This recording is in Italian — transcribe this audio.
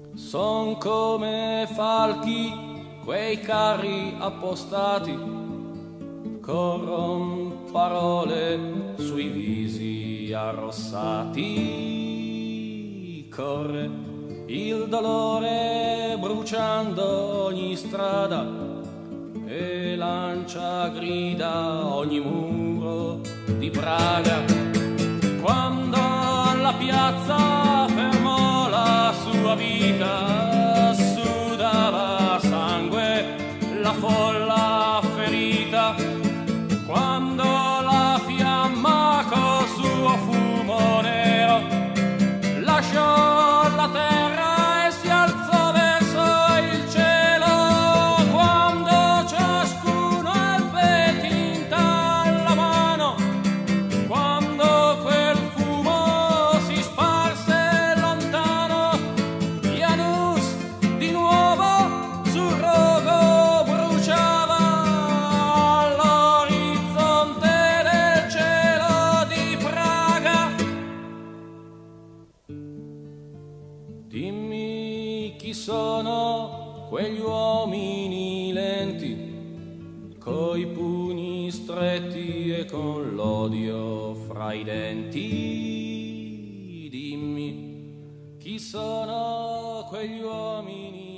Son come falchi quei carri appostati, corron parole sui visi arrossati. Corre il dolore bruciando ogni strada e lancia grida ogni muro di Praga. Quando la piazza fermò la sua vita, sudava sangue la folla ferita. Quando la fiamma col suo fumo nero lasciò la terra e si alzò verso il cielo. Quando ciascuno ebbe tinta alla mano, quando quel fumo si sparse lontano, Janus di nuovo sul rogo bruciava all'orizzonte del cielo di Praga. Dimmi chi sono quegli uomini lenti, coi pugni stretti e con l'odio fra i denti. Dimmi chi sono quegli uomini